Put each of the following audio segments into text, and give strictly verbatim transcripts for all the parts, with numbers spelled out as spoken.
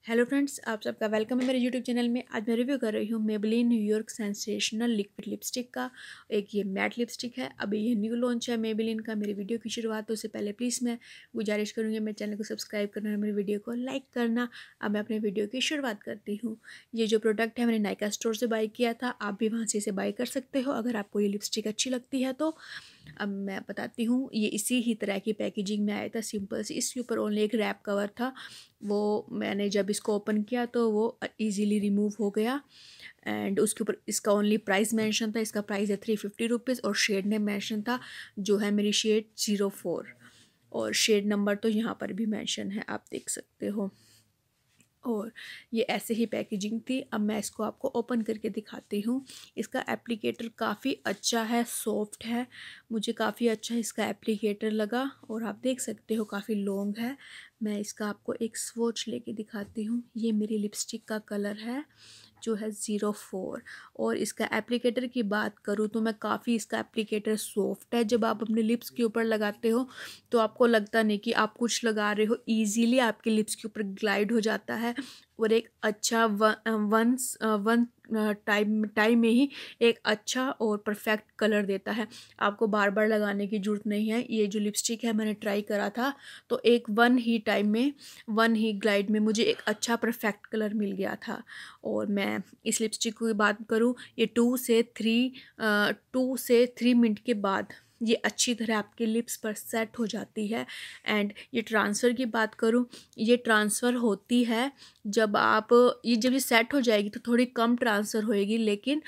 Hello friends, आप सबका welcome है मेरे यूट्यूब चैनल में। आज मैं रिव्यू कर रही हूँ Maybelline New York sensational liquid lipstick का। एक ये मैट लिपस्टिक है, अभी ये न्यू लॉन्च है मेबेलिन का। मेरी वीडियो की शुरुआत उससे पहले प्लीज़ मैं गुजारिश करूँगी मेरे चैनल को सब्सक्राइब करना और मेरी वीडियो को लाइक करना। अब मैं अपने वीडियो की शुरुआत करती हूँ। ये जो प्रोडक्ट है मैंने नायका स्टोर से बाई किया था, आप भी वहाँ से इसे बाई कर सकते हो अगर आपको ये लिपस्टिक अच्छी लगती है तो। अब मैं बताती हूँ, ये इसी ही तरह की पैकेजिंग में आया था, सिंपल सी। इसके ऊपर ओनली एक रैप कवर था, वो मैंने जब इसको ओपन किया तो वो इजीली रिमूव हो गया। एंड उसके ऊपर इसका ओनली प्राइस मेंशन था, इसका प्राइस है थ्री फिफ्टी रुपीज़ और शेड नेम मेंशन था जो है मेरी शेड ज़ीरो फोर, और शेड नंबर तो यहाँ पर भी मेंशन है, आप देख सकते हो। और ये ऐसे ही पैकेजिंग थी। अब मैं इसको आपको ओपन करके दिखाती हूँ। इसका एप्लीकेटर काफ़ी अच्छा है, सॉफ्ट है, मुझे काफ़ी अच्छा इसका एप्लीकेटर लगा। और आप देख सकते हो काफ़ी लॉन्ग है। मैं इसका आपको एक स्वॉच लेके दिखाती हूँ। ये मेरी लिपस्टिक का कलर है जो है ज़ीरो फोर। और इसका एप्लीकेटर की बात करूँ तो मैं काफ़ी इसका एप्लीकेटर सॉफ्ट है। जब आप अपने लिप्स के ऊपर लगाते हो तो आपको लगता नहीं कि आप कुछ लगा रहे हो, ईजीली आपके लिप्स के ऊपर ग्लाइड हो जाता है और एक अच्छा वन वन टाइम टाइम में ही एक अच्छा और परफेक्ट कलर देता है। आपको बार बार लगाने की ज़रूरत नहीं है। ये जो लिपस्टिक है मैंने ट्राई करा था तो एक वन ही टाइम में, वन ही ग्लाइड में मुझे एक अच्छा परफेक्ट कलर मिल गया था। और मैं इस लिपस्टिक की बात करूँ, ये टू से थ्री टू से थ्री मिनट के बाद ये अच्छी तरह आपके लिप्स पर सेट हो जाती है। एंड ये ट्रांसफ़र की बात करूँ, ये ट्रांसफ़र होती है जब आप ये जब ये सेट हो जाएगी तो थोड़ी कम ट्रांसफ़र होएगी, लेकिन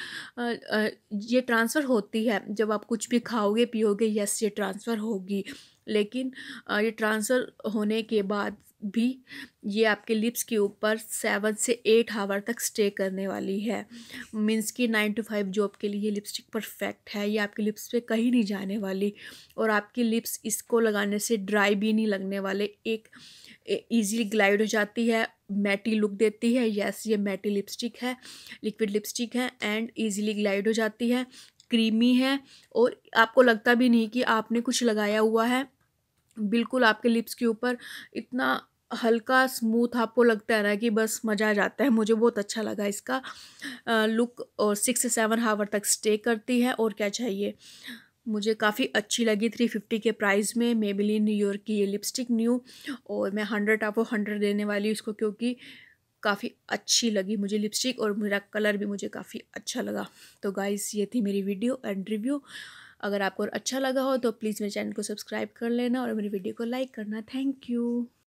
ये ट्रांसफ़र होती है जब आप कुछ भी खाओगे पियोगे, यस ये ट्रांसफ़र होगी। लेकिन ये ट्रांसफ़र होने के बाद भी ये आपके लिप्स के ऊपर सेवन से एट आवर तक स्टे करने वाली है। मीन्स कि नाइन टू फाइव जॉब के लिए ये लिपस्टिक परफेक्ट है। ये आपके लिप्स पे कहीं नहीं जाने वाली और आपकी लिप्स इसको लगाने से ड्राई भी नहीं लगने वाले। एक ईजीली ग्लाइड हो जाती है, मैटी लुक देती है। यस ये मैटी लिपस्टिक है, लिक्विड लिपस्टिक है एंड ईजीली ग्लाइड हो जाती है, क्रीमी है और आपको लगता भी नहीं कि आपने कुछ लगाया हुआ है। बिल्कुल आपके लिप्स के ऊपर इतना हल्का स्मूथ आपको लगता है ना कि बस मज़ा आ जाता है। मुझे बहुत अच्छा लगा इसका लुक और सिक्स से सेवन आवर तक स्टे करती है और क्या चाहिए। मुझे काफ़ी अच्छी लगी थ्री फिफ्टी के प्राइस में मेबेलिन न्यूयॉर्क की ये लिपस्टिक न्यू। और मैं हंड्रेड आपको हंड्रेड देने वाली हूँ इसको, क्योंकि काफ़ी अच्छी लगी मुझे लिपस्टिक और मेरा कलर भी मुझे काफ़ी अच्छा लगा। तो गाइस ये थी मेरी वीडियो एंड रिव्यू। अगर आपको अच्छा लगा हो तो प्लीज़ मेरे चैनल को सब्सक्राइब कर लेना और मेरी वीडियो को लाइक करना। Thank you.